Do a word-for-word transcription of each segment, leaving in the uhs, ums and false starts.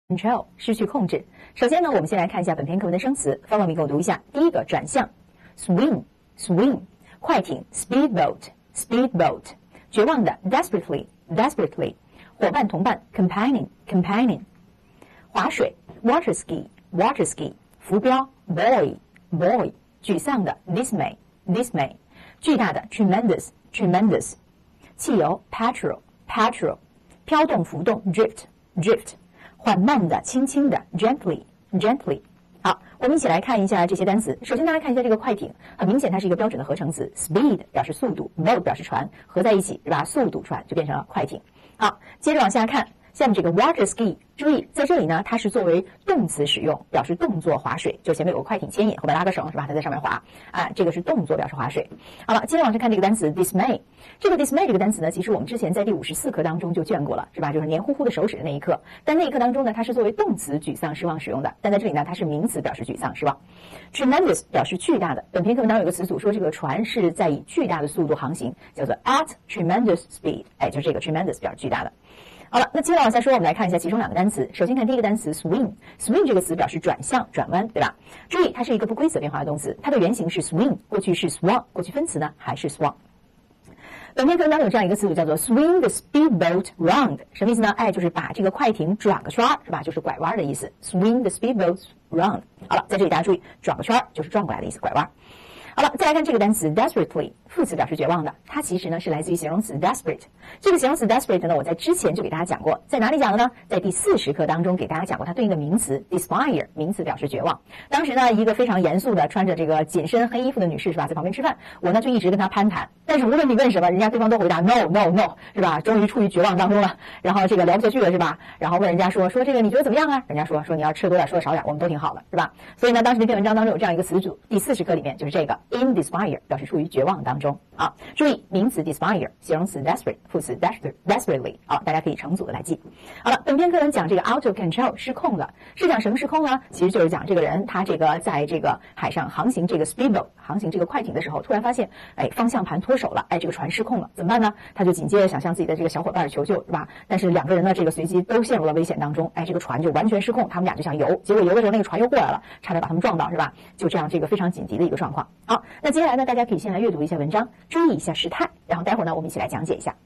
control 失去控制。首先呢，我们先来看一下本篇课文的生词 ，follow me 跟我读一下。第一个转向 ，swim swim， 快艇 speedboat speedboat， 绝望的 desperately desperately， 伙伴同伴 companion companion， 划水 water ski water ski， 浮标 buoy buoy， 沮丧的 dismay dismay， 巨大的 tremendous tremendous， 汽油 petrol petrol， 飘动浮动 drift drift， 缓慢的轻轻的 gently gently。 好，我们一起来看一下这些单词。首先大家看一下这个快艇，很明显它是一个标准的合成词 speed 表示速度， boat 表示船，合在一起是吧？速度船就变成了快艇。好，接着往下看，下面这个 water ski， 注意在这里呢，它是作为动词使用，表示动作划水，就前面有个快艇牵引，后面拉个绳是吧？它在上面划啊，这个是动作表示划水。好了，接着往下看这个单词 dismay， 这个 dismay 这个单词呢，其实我们之前在第五十四课当中就卷过了是吧？就是黏糊糊的手指的那一课，但那一课当中呢，它是作为动词沮丧失望使用的，但在这里呢，它是名词表示沮丧失望。tremendous 表示巨大的，本篇课文当中有个词组说这个船是在以巨大的速度航行，叫做 at tremendous speed， 哎，就是这个 tremendous 表示巨大的。好了，那接着往下说，我们来看一下其中两个单词。首先看第一个单词 swing， swing 这个词表示转向、转弯，对吧？注意，它是一个不规则变化的动词，它的原型是 swing， 过去是 swan， 过去分词呢还是 swan。本篇课文当中有这样一个词组叫做 swing the speedboat round， 什么意思呢？哎，就是把这个快艇转个圈，是吧？就是拐弯的意思。swing the speedboat round。好了，在这里大家注意，转个圈就是转过来的意思，拐弯。好了，再来看这个单词 desperately， 副词表示绝望的，它其实呢是来自于形容词 desperate。这个形容词 desperate 呢，我在之前就给大家讲过，在哪里讲的呢？在第四十课当中给大家讲过它对应的名词 despair， 名词表示绝望。当时呢，一个非常严肃的穿着这个紧身黑衣服的女士是吧，在旁边吃饭，我呢就一直跟她攀谈，但是无论你问什么，人家对方都回答 no no no， 是吧？终于处于绝望当中了，然后这个聊不下去了是吧？然后问人家说说这个你觉得怎么样啊？人家说说你要吃多点，说的少点，我们都挺好的，是吧？所以呢，当时那篇文章当中有这样一个词组，第四十课里面就是这个 in despair。表示处于绝望当中啊！注意名词 despair， 形容词 desperate， 副词 desperately 啊，大家可以成组的来记。好了，本篇课文讲这个 out of control 失控了，是讲什么失控呢？其实就是讲这个人他这个在这个海上航行这个 speedboat 航行这个快艇的时候，突然发现哎方向盘脱手了，哎这个船失控了，怎么办呢？他就紧接着想向自己的这个小伙伴求救是吧？但是两个人呢这个随即都陷入了危险当中，哎这个船就完全失控，他们俩就想游，结果游的时候那个船又过来了，差点把他们撞到是吧？就这样这个非常紧急的一个状况。好，那接下来呢大家可以先来阅读一下文章，注意一下时态，然后待会儿呢我们一起来讲解一下。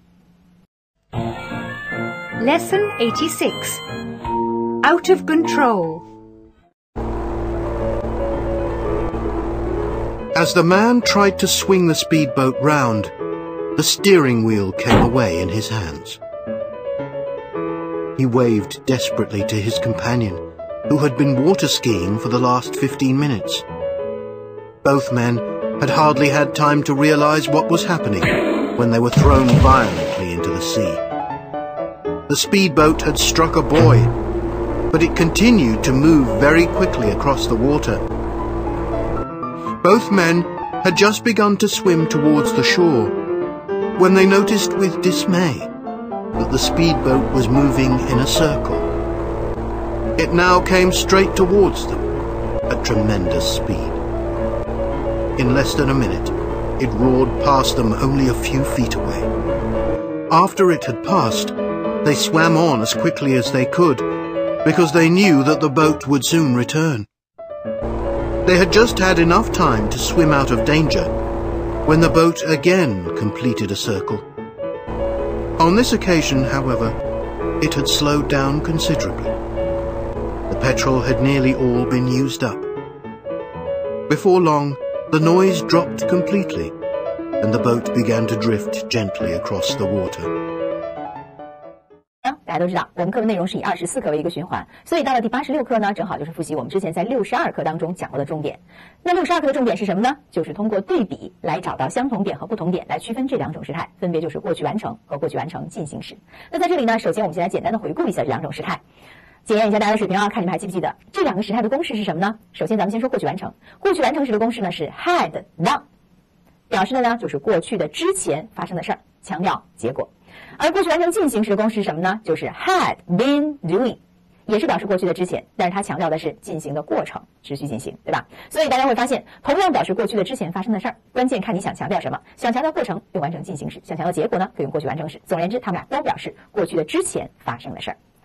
Lesson eighty-six. Out of control. As the man tried to swing the speedboat round, the steering wheel came away in his hands. He waved desperately to his companion, who had been water skiing for the last fifteen minutes. Both men had hardly had time to realize what was happening when they were thrown violently into the sea. The speedboat had struck a buoy, but it continued to move very quickly across the water. Both men had just begun to swim towards the shore when they noticed with dismay that the speedboat was moving in a circle. It now came straight towards them at tremendous speed. In less than a minute, it roared past them only a few feet away. After it had passed, they swam on as quickly as they could, because they knew that the boat would soon return. They had just had enough time to swim out of danger, when the boat again completed a circle. On this occasion, however, it had slowed down considerably. The petrol had nearly all been used up. Before long, the noise dropped completely, and the boat began to drift gently across the water. 大家都知道，我们课文内容是以二十四课为一个循环，所以到了第八十六课呢，正好就是复习我们之前在六十二课当中讲过的重点。那六十二课的重点是什么呢？就是通过对比来找到相同点和不同点，来区分这两种时态，分别就是过去完成和过去完成进行时。那在这里呢，首先我们先来简单的回顾一下这两种时态，检验一下大家的水平啊，看你们还记不记得这两个时态的公式是什么呢？首先咱们先说过去完成，过去完成时的公式呢是 had done， 表示的呢就是过去的之前发生的事儿，强调结果。而过去完成进行时的公式是什么呢？就是 had been doing， 也是表示过去的之前，但是它强调的是进行的过程，持续进行，对吧？所以大家会发现，同样表示过去的之前发生的事儿，关键看你想强调什么。想强调过程，用完成进行时；想强调结果呢，可以用过去完成时。总而言之，它们俩都表示过去的之前发生的事儿。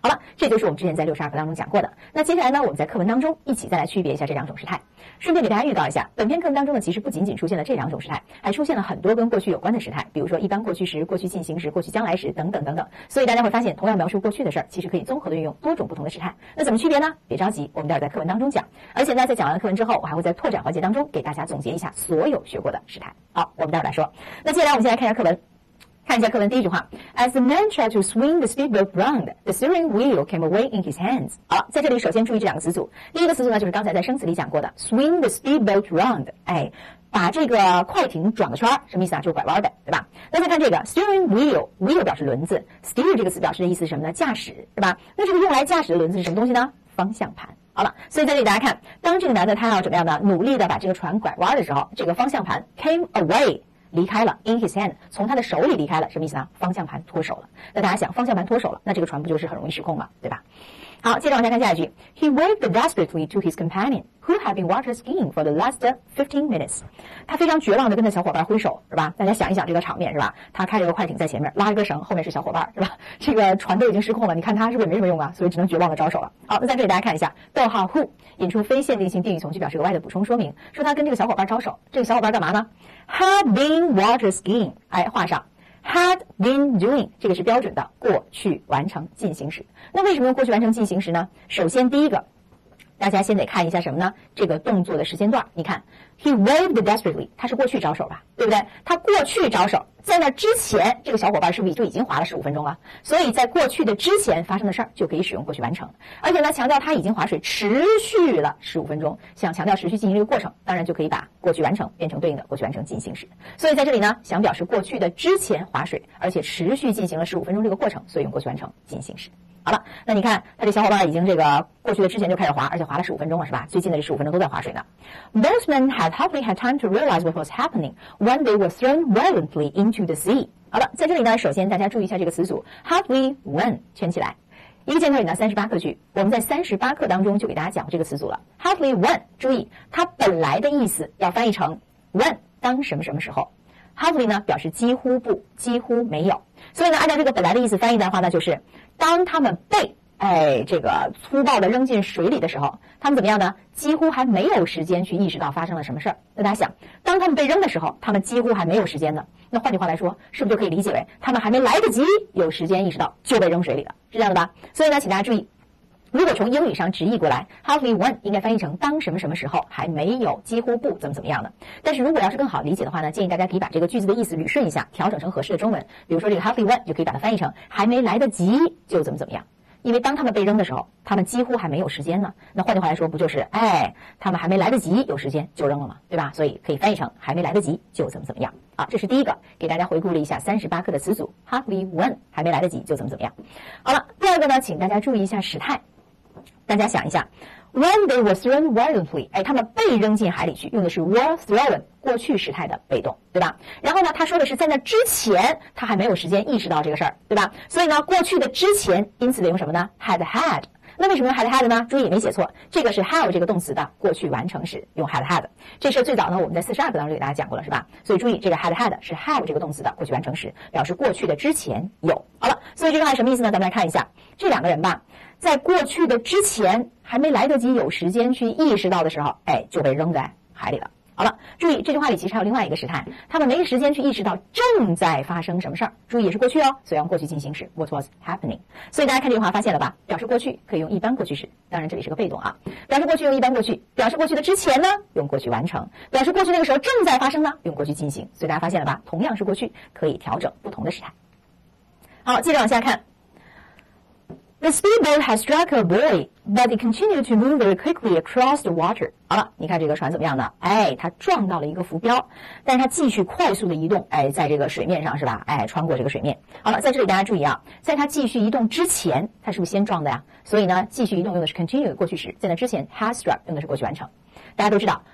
好了，这就是我们之前在六十二课当中讲过的。那接下来呢，我们在课文当中一起再来区别一下这两种时态。顺便给大家预告一下，本篇课文当中呢，其实不仅仅出现了这两种时态，还出现了很多跟过去有关的时态，比如说一般过去时、过去进行时、过去将来时等等等等。所以大家会发现，同样描述过去的事儿，其实可以综合的运用多种不同的时态。那怎么区别呢？别着急，我们待会儿在课文当中讲。而且呢，在讲完课文之后，我还会在拓展环节当中给大家总结一下所有学过的时态。好，我们待会儿来说。那接下来我们先来看一下课文。看一下课文第一句话 ，As the man tried to swing the speedboat round, the steering wheel came away in his hands。好了，在这里首先注意这两个词组。第一个词组呢，就是刚才在生词里讲过的 swing the speedboat round， 哎，把这个快艇转个圈，什么意思啊？就是拐弯呗，对吧？那再看这个 steering wheel，wheel 表示轮子 ，steer 这个词表示的意思是什么呢？驾驶，对吧？那这个用来驾驶的轮子是什么东西呢？方向盘。好了，所以在这里大家看，当这个男的他要怎么样呢？努力的把这个船拐弯的时候，这个方向盘 came away。离开了 in his hand， 从他的手里离开了，什么意思呢？方向盘脱手了。那大家想，方向盘脱手了，那这个船不就是很容易失控嘛，对吧？好，接着往下看下一句 ，He waved desperately to his companion, who had been water skiing for the last fifteen minutes。他非常绝望的跟他小伙伴挥手，是吧？大家想一想这个场面，是吧？他开着个快艇在前面，拉着个绳，后面是小伙伴，是吧？这个船都已经失控了，你看他是不是也没什么用啊？所以只能绝望的招手了。好，那在这里大家看一下，逗号 who 引出非限定性定语从句表示额外的补充说明，说他跟这个小伙伴招手，这个小伙伴干嘛呢 ？Had been water skiing， 哎，画上。had been doing， 这个是标准的过去完成进行时。那为什么用过去完成进行时呢？首先第一个，大家先得看一下什么呢？这个动作的时间段。你看 he waved desperately， 他是过去招手吧，对不对？他过去招手，在那之前这个小伙伴是不是就已经划了十五分钟了？所以在过去的之前发生的事儿就可以使用过去完成。而且呢，强调他已经划水持续了十五分钟，想强调持续进行这个过程，当然就可以把过去完成变成对应的过去完成进行时。所以在这里呢，想表示过去的之前划水，而且持续进行了十五分钟这个过程，所以用过去完成进行时。好了，那你看他这小伙伴已经这个过去的之前就开始滑，而且滑了十五分钟了，是吧？最近的这十五分钟都在滑水呢。Both men had hardly had time to realize what was happening when they were thrown violently into the sea。好了，在这里呢，首先大家注意一下这个词组 hardly when 圈起来。一个箭头里呢，三十八课句，我们在三十八课当中就给大家讲过这个词组了。hardly when， 注意它本来的意思要翻译成 when 当什么什么时候。hardly 呢表示几乎不，几乎没有。所以呢，按照这个本来的意思翻译的话呢，就是当他们被哎这个粗暴的扔进水里的时候，他们怎么样呢？几乎还没有时间去意识到发生了什么事儿。那大家想，当他们被扔的时候，他们几乎还没有时间呢。那换句话来说，是不是就可以理解为他们还没来得及有时间意识到就被扔水里了？是这样的吧？所以呢，请大家注意。如果从英语上直译过来 hardly when 应该翻译成当什么什么时候还没有几乎不怎么怎么样的。但是如果要是更好理解的话呢，建议大家可以把这个句子的意思捋顺一下，调整成合适的中文。比如说这个 hardly when 就可以把它翻译成还没来得及就怎么怎么样。因为当他们被扔的时候，他们几乎还没有时间呢。那换句话来说，不就是哎，他们还没来得及有时间就扔了嘛，对吧？所以可以翻译成还没来得及就怎么怎么样。啊，这是第一个，给大家回顾了一下三十八课的词组 hardly when 还没来得及就怎么怎么样。好了，第二个呢，请大家注意一下时态。大家想一下 ，when they were thrown violently， 哎，他们被扔进海里去，用的是 were thrown 过去时态的被动，对吧？然后呢，他说的是在那之前，他还没有时间意识到这个事儿，对吧？所以呢，过去的之前，因此得用什么呢 ？had had。那为什么用 had had 呢？注意也没写错，这个是 have 这个动词的过去完成时用 had had。这事最早呢，我们在四十二课当中给大家讲过了，是吧？所以注意这个 had had 是 have 这个动词的过去完成时，表示过去的之前有。好了，所以这句话什么意思呢？咱们来看一下，这两个人吧。在过去的之前还没来得及有时间去意识到的时候，哎，就被扔在海里了。好了，注意这句话里其实还有另外一个时态，他们没时间去意识到正在发生什么事儿。注意也是过去哦，所以用过去进行时 what was happening。所以大家看这句话发现了吧？表示过去可以用一般过去时，当然这里是个被动啊。表示过去用一般过去，表示过去的之前呢用过去完成，表示过去那个时候正在发生呢用过去进行。所以大家发现了吧？同样是过去，可以调整不同的时态。好，接着往下看。The speedboat had struck a buoy, but it continued to move very quickly across the water. 好了，你看这个船怎么样呢？哎，它撞到了一个浮标，但是它继续快速的移动，哎，在这个水面上是吧？哎，穿过这个水面。好了，在这里大家注意啊，在它继续移动之前，它是不是先撞的呀？所以呢，继续移动用的是 continue 过去时，在那之前 has struck 用的是过去完成。大家都知道，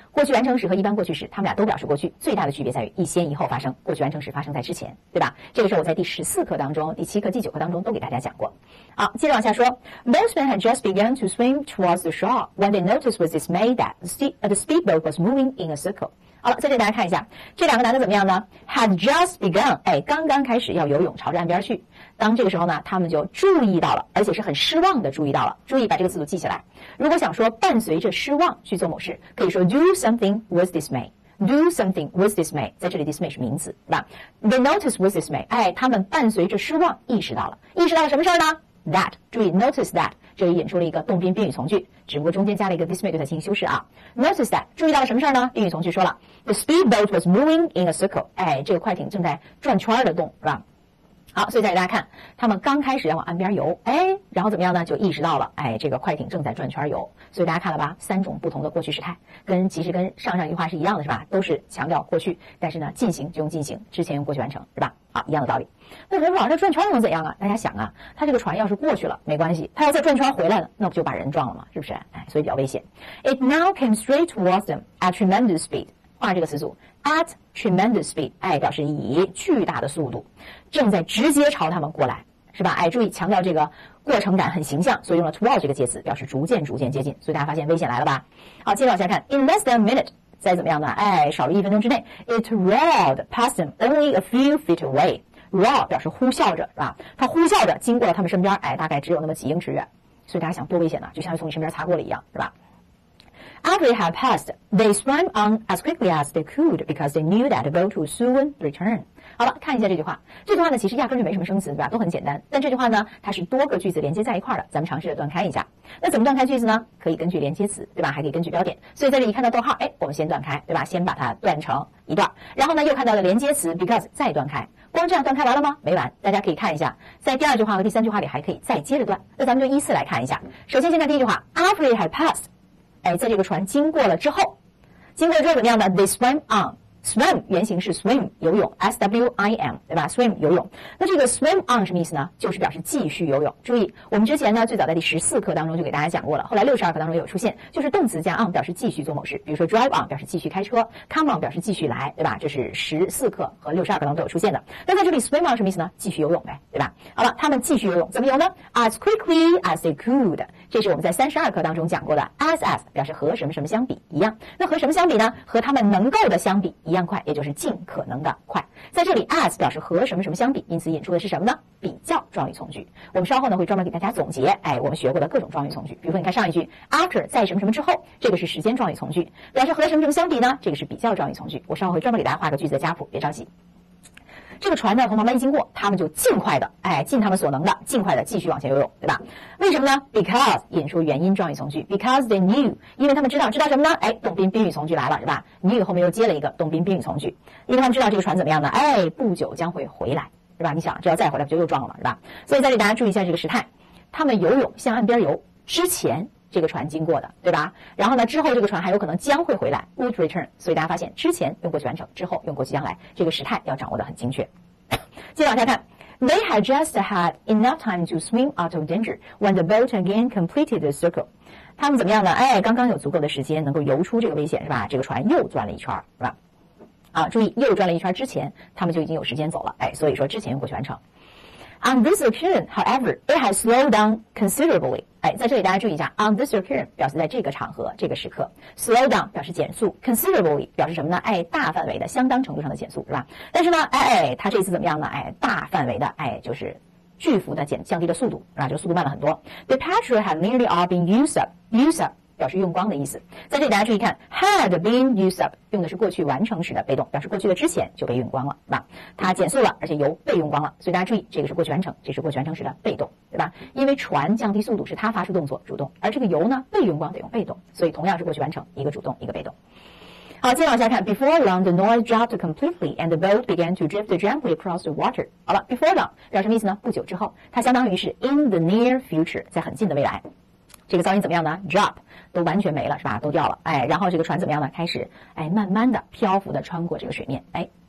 过去完成时和一般过去时，它们俩都表示过去，最大的区别在于一先一后发生，过去完成时发生在之前，对吧？这个是我在第十四课当中、第七课、第九课当中都给大家讲过。好，接着往下说 ，Most men had just begun to swim towards the shore when they noticed with dismay that the speedboat was moving in a circle。好了，在这里大家看一下，这两个男的怎么样呢 ？Had just begun， 哎，刚刚开始要游泳，朝着岸边去。当这个时候呢，他们就注意到了，而且是很失望的注意到了。注意把这个词组记起来。如果想说伴随着失望去做某事，可以说 do something with dismay。do something with dismay， 在这里 dismay 是名词，对吧 ？They noticed with dismay， 哎，他们伴随着失望意识到了，意识到了什么事儿呢 ？That， 注意 notice that， 这里引出了一个动宾宾语从句，只不过中间加了一个 dismay 对它进行修饰啊。Notice that， 注意到了什么事儿呢？宾语从句说了 ，The speedboat was moving in a circle， 哎，这个快艇正在转圈的动，是吧？好，所以再给大家看，他们刚开始要往岸边游，哎，然后怎么样呢？就意识到了，哎，这个快艇正在转圈游。所以大家看了吧？三种不同的过去时态，跟其实跟上上一句话是一样的，是吧？都是强调过去，但是呢，进行就用进行，之前用过去完成，是吧？好，一样的道理。那有人说，这转圈能怎样啊？大家想啊，他这个船要是过去了没关系，他要再转圈回来了，那不就把人撞了吗？是不是？哎，所以比较危险。It now came straight towards them at tremendous speed。画这个词组 at tremendous speed， 哎，表示以巨大的速度，正在直接朝他们过来，是吧？哎，注意强调这个过程感很形象，所以用了 toward 这个介词，表示逐渐逐渐接近。所以大家发现危险来了吧？好，接着往下看 ，in less than a minute， 再怎么样呢？哎，少了一分钟之内 ，it roared past them only a few feet away。roar 表示呼啸着，是吧？它呼啸着经过了他们身边，哎，大概只有那么几英尺远。所以大家想多危险呢？就像是从你身边擦过了一样，是吧？After it had passed, they swam on as quickly as they could because they knew that the boat would soon return. 好了，看一下这句话。这句话呢，其实压根就没什么生词，对吧？都很简单。但这句话呢，它是多个句子连接在一块的。咱们尝试着断开一下。那怎么断开句子呢？可以根据连接词，对吧？还可以根据标点。所以在这里看到逗号，哎，我们先断开，对吧？先把它断成一段。然后呢，又看到了连接词 because， 再断开。光这样断开完了吗？没完。大家可以看一下，在第二句话和第三句话里还可以再接着断。那咱们就依次来看一下。首先，先看第一句话 ，After it had passed。哎，在这个船经过了之后，经过了之后怎么样呢 ？They swam on。swim 原型是 swim 游泳 ，S W I M 对吧 ？swim 游泳。那这个 swim on 什么意思呢？就是表示继续游泳。注意，我们之前呢最早在第十四课当中就给大家讲过了，后来六十二课当中也有出现，就是动词加 on 表示继续做某事，比如说 drive on 表示继续开车 ，come on 表示继续来，对吧？这是十四课和六十二课当中都有出现的。那在这里 swim on 什么意思呢？继续游泳呗，对吧？好了，他们继续游泳，怎么游呢 ？As quickly as they could， 这是我们在三十二课当中讲过的 ，as as 表示和什么什么相比一样。那和什么相比呢？和他们能够的相比一样快，也就是尽可能的快。在这里 as 表示和什么什么相比，因此引出的是什么呢？比较状语从句。我们稍后呢会专门给大家总结，哎，我们学过的各种状语从句。比如说，你看上一句 after 在什么什么之后，这个是时间状语从句，表示和什么什么相比呢？这个是比较状语从句。我稍后会专门给大家画个句子的家谱，别着急。这个船呢从旁边一经过，他们就尽快的，哎，尽他们所能的，尽快的继续往前游泳，对吧？为什么呢 ？Because 引出原因状语从句 ，Because they knew， 因为他们知道，知道什么呢？哎，动宾宾语从句来了，是吧 ？knew 后面又接了一个动宾宾语从句，因为他们知道这个船怎么样呢？哎，不久将会回来，是吧？你想，这要再回来不就又撞了嘛，是吧？所以在这里大家注意一下这个时态，他们游泳向岸边游之前。这个船经过的，对吧？然后呢，之后这个船还有可能将会回来 ，would return。所以大家发现，之前用过去完成，之后用过去将来，这个时态要掌握得很精确。接着往下看 ，They had just had enough time to swim out of danger when the boat again completed the circle。他们怎么样呢？哎，刚刚有足够的时间能够游出这个危险，是吧？这个船又转了一圈，是吧？啊，注意，又转了一圈之前，他们就已经有时间走了，哎，所以说之前用过去完成。On this occasion, however, it has slowed down considerably. 哎，在这里大家注意一下 ，on this occasion 表示在这个场合、这个时刻 ，slow down 表示减速 ，considerably 表示什么呢？哎，大范围的、相当程度上的减速，是吧？但是呢，哎，它这次怎么样呢？哎，大范围的，哎，就是巨幅的减降低了速度，是吧？就速度慢了很多。The petrol had nearly all been used up. Used up 表示用光的意思。在这里大家注意看 ，had been used up 用的是过去完成时的被动，表示过去的之前就被用光了，是吧？它减速了，而且油被用光了，所以大家注意，这个是过去完成，这是过去完成时的被动，对吧？因为船降低速度是它发出动作，主动，而这个油呢被用光得用被动，所以同样是过去完成，一个主动，一个被动。好，接着往下看 ，Before long the noise dropped completely and the boat began to drift gently across the water。好了 ，Before long 表示什么意思呢？不久之后，它相当于是 in the near future， 在很近的未来。这个噪音怎么样呢 ？Drop 都完全没了，是吧？都掉了，哎，然后这个船怎么样呢？开始，哎，慢慢的漂浮的穿过这个水面，哎，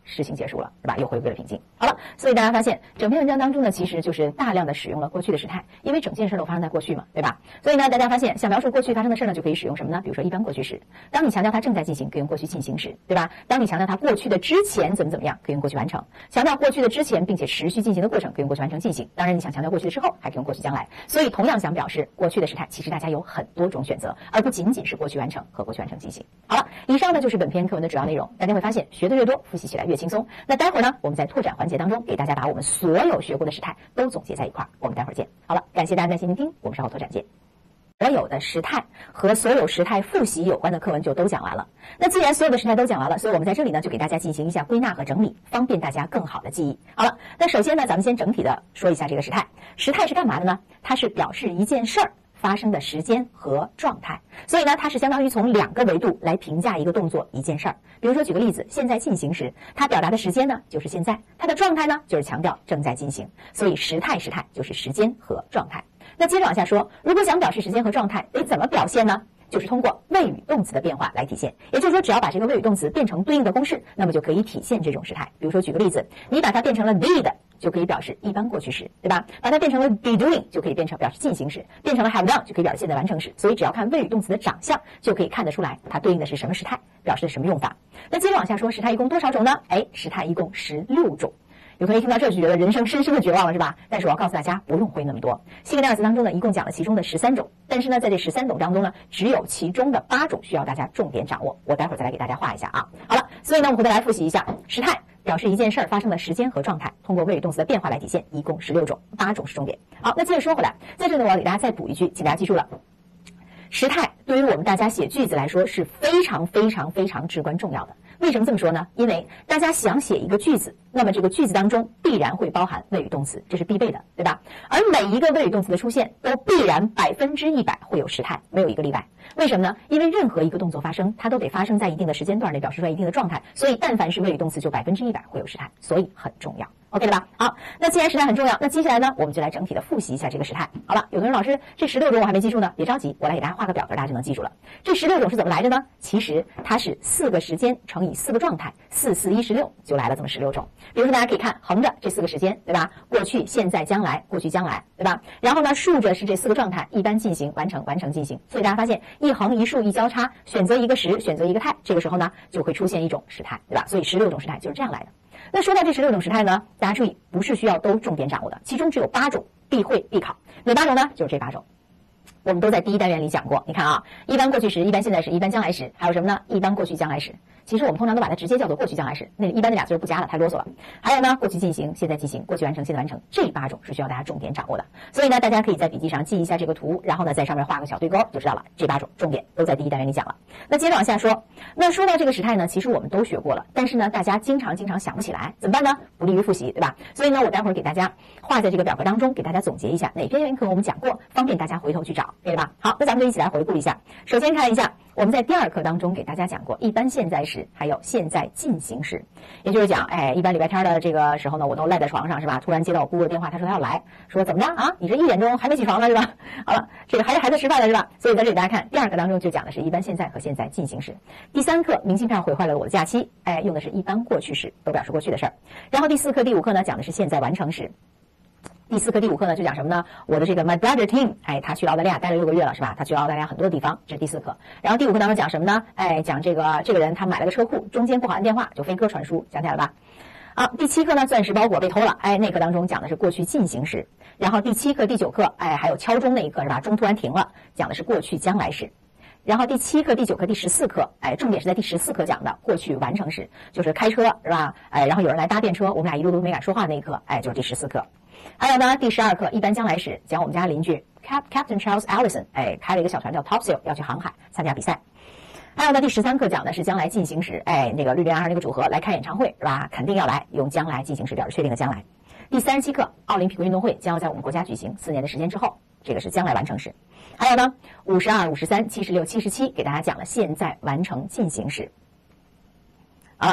事情结束了，是吧？又回归了平静。好了，所以大家发现整篇文章当中呢，其实就是大量的使用了过去的时态，因为整件事都发生在过去嘛，对吧？所以呢，大家发现想描述过去发生的事呢，就可以使用什么呢？比如说一般过去时，当你强调它正在进行，可以用过去进行时，对吧？当你强调它过去的之前怎么怎么样，可以用过去完成；强调过去的之前并且持续进行的过程，可以用过去完成进行。当然，你想强调过去的之后，还可以用过去将来。所以，同样想表示过去的时态，其实大家有很多种选择，而不仅仅是过去完成和过去完成进行。好了，以上呢就是本篇课文的主要内容。大家会发现，学的越多，复习起来越轻松。那待会儿呢，我们在拓展环节当中，给大家把我们所有学过的时态都总结在一块儿。我们待会儿见。好了，感谢大家耐心聆听，我们稍后拓展见。所有的时态和所有时态复习有关的课文就都讲完了。那既然所有的时态都讲完了，所以我们在这里呢就给大家进行一下归纳和整理，方便大家更好的记忆。好了，那首先呢，咱们先整体的说一下这个时态。时态是干嘛的呢？它是表示一件事儿发生的时间和状态，所以呢，它是相当于从两个维度来评价一个动作、一件事儿。比如说，举个例子，现在进行时，它表达的时间呢就是现在，它的状态呢就是强调正在进行，所以时态时态就是时间和状态。那接着往下说，如果想表示时间和状态，得怎么表现呢？就是通过谓语动词的变化来体现。也就是说，只要把这个谓语动词变成对应的公式，那么就可以体现这种时态。比如说，举个例子，你把它变成了 did， 就可以表示一般过去时，对吧？把它变成了 be doing， 就可以变成表示进行时；变成了 have done， 就可以表示现在完成时。所以，只要看谓语动词的长相，就可以看得出来它对应的是什么时态，表示的什么用法。那接着往下说，时态一共多少种呢？哎，时态一共十六种。有同学听到这就觉得人生深深的绝望了，是吧？但是我要告诉大家，不用会那么多。西格奈尔斯当中呢，一共讲了其中的十三种，但是呢，在这十三种当中呢，只有其中的八种需要大家重点掌握。我待会儿再来给大家画一下啊。好了，所以呢，我们回头来复习一下，时态表示一件事儿发生的时间和状态，通过谓语动词的变化来体现，一共十六种，八种是重点。好，那接着说回来，在这里呢，我要给大家再补一句，请大家记住了。时态对于我们大家写句子来说是非常非常非常至关重要的。为什么这么说呢？因为大家想写一个句子，那么这个句子当中必然会包含谓语动词，这是必备的，对吧？而每一个谓语动词的出现，都必然百分之一百会有时态，没有一个例外。为什么呢？因为任何一个动作发生，它都得发生在一定的时间段内，表示出来一定的状态，所以但凡是谓语动词，就百分之一百会有时态，所以很重要。OK 了吧？好，那既然时态很重要，那接下来呢，我们就来整体的复习一下这个时态。好了，有的人老师这十六种我还没记住呢，别着急，我来给大家画个表格，大家就能记住了。这十六种是怎么来的呢？其实它是四个时间乘以四个状态，四四一十六就来了这么十六种。比如说大家可以看横着这四个时间，对吧？过去、现在、将来，过去、将来，对吧？然后呢，竖着是这四个状态，一般进行、完成、完成进行。所以大家发现一横一竖一交叉，选择一个时，选择一个态，这个时候呢就会出现一种时态，对吧？所以十六种时态就是这样来的。那说到这十六种时态呢，大家注意，不是需要都重点掌握的，其中只有八种必会必考。哪八种呢？就是这八种。我们都在第一单元里讲过，你看啊，一般过去时、一般现在时、一般将来时，还有什么呢？一般过去将来时。其实我们通常都把它直接叫做过去将来时，那一般那俩字不加了，太啰嗦了。还有呢，过去进行、现在进行、过去完成、现在完成，这八种是需要大家重点掌握的。所以呢，大家可以在笔记上记一下这个图，然后呢，在上面画个小对勾，就知道了。这八种重点都在第一单元里讲了。那接着往下说，那说到这个时态呢，其实我们都学过了，但是呢，大家经常经常想不起来，怎么办呢？不利于复习，对吧？所以呢，我待会儿给大家画在这个表格当中，给大家总结一下哪篇原课我们讲过，方便大家回头去找，对吧？好，那咱们就一起来回顾一下。首先看一下。我们在第二课当中给大家讲过一般现在时，还有现在进行时，也就是讲，哎，一般礼拜天的这个时候呢，我都赖在床上，是吧？突然接到我姑姑的电话，她说她要来，说怎么着啊？你这一点钟还没起床呢，是吧？好了，这个还是孩子吃饭了，是吧？所以在这里大家看，第二课当中就讲的是一般现在和现在进行时。第三课，明信片毁坏了我的假期，哎，用的是一般过去时，都表示过去的事儿。然后第四课、第五课呢，讲的是现在完成时。第四课、第五课呢，就讲什么呢？我的这个 my brother Tim， 哎，他去澳大利亚待了六个月了，是吧？他去澳大利亚很多的地方，这是第四课。然后第五课当中讲什么呢？哎，讲这个这个人他买了个车库，中间不好按电话，就飞鸽传书，想起来了吧？好，第七课呢，钻石包裹被偷了，哎，那课当中讲的是过去进行时。然后第七课、第九课，哎，还有敲钟那一课是吧？钟突然停了，讲的是过去将来时。然后第七课、第九课、第十四课，哎，重点是在第十四课讲的过去完成时，就是开车是吧？哎，然后有人来搭便车，我们俩一路都没敢说话那一课，哎，就是第十四课。还有呢，第十二课一般将来时，讲我们家邻居 Cap Captain Charles Allison， 哎，开了一个小船叫 Topsail， 要去航海参加比赛。还有呢，第十三课讲的是将来进行时，哎，那个绿林二那个组合来开演唱会是吧？肯定要来，用将来进行时表示确定的将来。第三十七课，奥林匹克运动会将要在我们国家举行，四年的时间之后，这个是将来完成时。还有呢，五十二、五十三、七十六、七十七给大家讲了现在完成进行时。好了。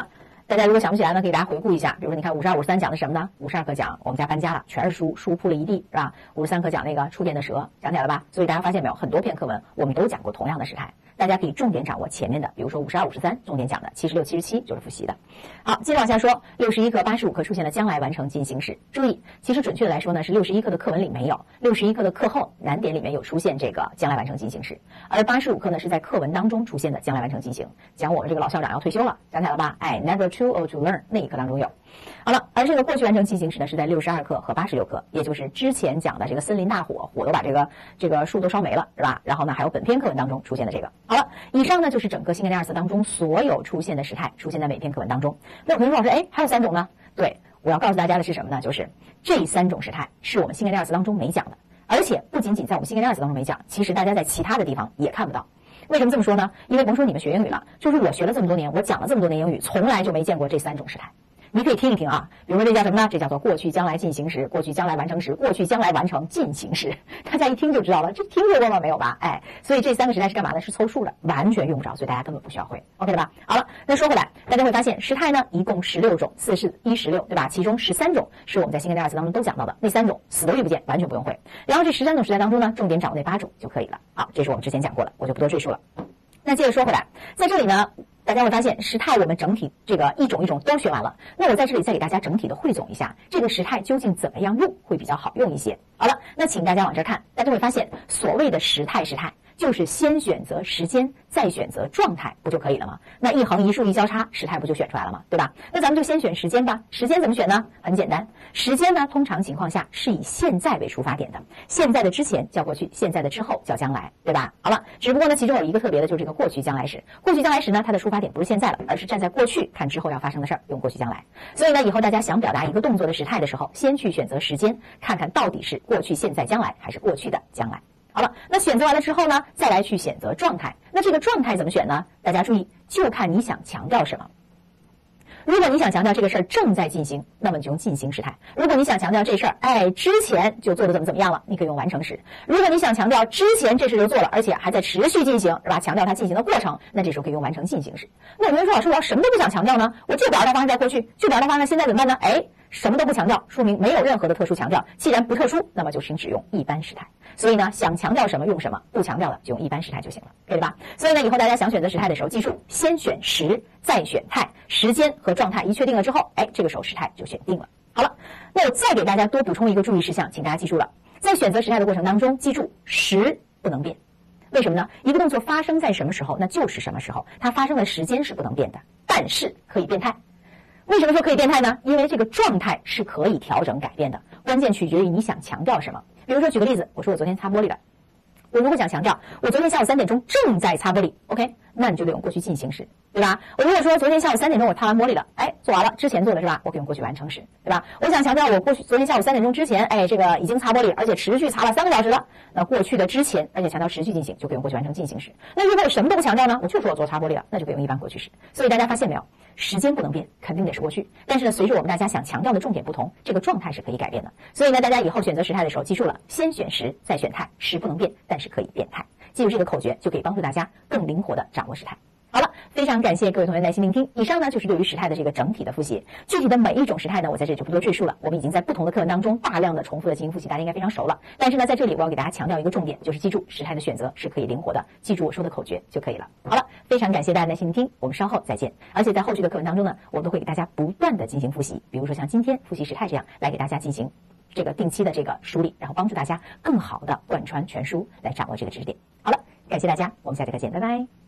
大家如果想不起来呢，可以大家回顾一下。比如说，你看五十二、五十三讲的什么呢？五十二课讲我们家搬家了，全是书，书铺了一地，是吧？五十三课讲那个触电的蛇，讲起来了吧？所以大家发现没有，很多篇课文我们都讲过同样的时态。大家可以重点掌握前面的，比如说五十二、五十三，重点讲的七十六、七十七就是复习的。好，接着往下说，六十一课、八十五课出现了将来完成进行时。注意，其实准确的来说呢，是六十一课的课文里没有，六十一课的课后难点里面有出现这个将来完成进行时，而八十五课呢是在课文当中出现的将来完成进行，讲我们这个老校长要退休了，讲起来了吧？哎 ，never too old to learn 那一课当中有。好了，而这个过去完成进行时呢，是在六十二课和八十六课，也就是之前讲的这个森林大火，火都把这个这个树都烧没了，是吧？然后呢，还有本篇课文当中出现的这个。好了，以上呢就是整个新概念二次当中所有出现的时态，出现在每篇课文当中。那有同学说，老师，哎，还有三种呢？对，我要告诉大家的是什么呢？就是这三种时态是我们新概念二次当中没讲的，而且不仅仅在我们新概念二次当中没讲，其实大家在其他的地方也看不到。为什么这么说呢？因为甭说你们学英语了，就是我学了这么多年，我讲了这么多年英语，从来就没见过这三种时态。你可以听一听啊，比如说这叫什么呢？这叫做过去将来进行时、过去将来完成时、过去将来完成进行时。大家一听就知道了，这听说过吗？没有吧？哎，所以这三个时态是干嘛的？是凑数的，完全用不着，所以大家根本不需要会 ，OK 了吧？好了，那说回来，大家会发现时态呢一共十六种，四是一十六，对吧？其中十三种是我们在新概念二次当中都讲到的，那三种死都遇不见，完全不用会。然后这十三种时态当中呢，重点掌握那八种就可以了。好，这是我们之前讲过的，我就不多赘述了。那接着说回来，在这里呢。大家会发现时态我们整体这个一种一种都学完了，那我在这里再给大家整体的汇总一下，这个时态究竟怎么样用会比较好用一些。好了，那请大家往这儿看，大家会发现所谓的时态时态就是先选择时间再选择状态不就可以了吗？那一横一竖一交叉，时态不就选出来了吗？对吧？那咱们就先选时间吧。时间怎么选呢？很简单，时间呢通常情况下是以现在为出发点的，现在的之前叫过去，现在的之后叫将来，对吧？好了，只不过呢其中有一个特别的就是这个过去将来时，过去将来时呢它的出发点不是现在了，而是站在过去看之后要发生的事儿，用过去将来。所以呢以后大家想表达一个动作的时态的时候，先去选择时间，看看到底是过去现在将来还是过去的将来。好了，那选择完了之后呢，再来去选择状态。那这个状态怎么选呢？大家注意，就看你想强调什么。如果你想强调这个事儿正在进行，那么你就用进行时态；如果你想强调这事儿，哎，之前就做的怎么怎么样了，你可以用完成时；如果你想强调之前这事就做了，而且还在持续进行，是吧？强调它进行的过程，那这时候可以用完成进行时。那有人说，老师，我要什么都不想强调呢？我就表达它发生在过去，就表达它发生在现在怎么办呢？哎，什么都不强调，说明没有任何的特殊强调。既然不特殊，那么就请只用一般时态。所以呢，想强调什么用什么，不强调的就用一般时态就行了，对吧？所以呢，以后大家想选择时态的时候，记住先选时，再选态，时间和状态一确定了之后，哎，这个时候时态就选定了。好了，那我再给大家多补充一个注意事项，请大家记住了，在选择时态的过程当中，记住时不能变。为什么呢？一个动作发生在什么时候，那就是什么时候，它发生的时间是不能变的，但是可以变态。为什么说可以变态呢？因为这个状态是可以调整改变的，关键取决于你想强调什么。比如说举个例子，我说我昨天擦玻璃了，我如果想强调我昨天下午三点钟正在擦玻璃 ，OK， 那你就得用过去进行时，对吧？我如果说昨天下午三点钟我擦完玻璃了，哎，做完了，之前做的是吧？我可以用过去完成时，对吧？我想强调我过去昨天下午三点钟之前，哎，这个已经擦玻璃，而且持续擦了三个小时了，那过去的之前，而且强调持续进行，就可以用过去完成进行时。那如果我什么都不强调呢？我就说我做擦玻璃了，那就可以用一般过去时。所以大家发现没有？时间不能变，肯定得是过去。但是呢，随着我们大家想强调的重点不同，这个状态是可以改变的。所以呢，大家以后选择时态的时候，记住了，先选时，再选态。时不能变，但是可以变态。记住这个口诀，就可以帮助大家更灵活地掌握时态。好了，非常感谢各位同学耐心聆听。以上呢就是对于时态的这个整体的复习。具体的每一种时态呢，我在这里就不多赘述了。我们已经在不同的课文当中大量的重复的进行复习，大家应该非常熟了。但是呢，在这里我要给大家强调一个重点，就是记住时态的选择是可以灵活的，记住我说的口诀就可以了。好了，非常感谢大家耐心聆听，我们稍后再见。而且在后续的课文当中呢，我们都会给大家不断的进行复习，比如说像今天复习时态这样，来给大家进行这个定期的这个梳理，然后帮助大家更好的贯穿全书，来掌握这个知识点。好了，感谢大家，我们下节课见，拜拜。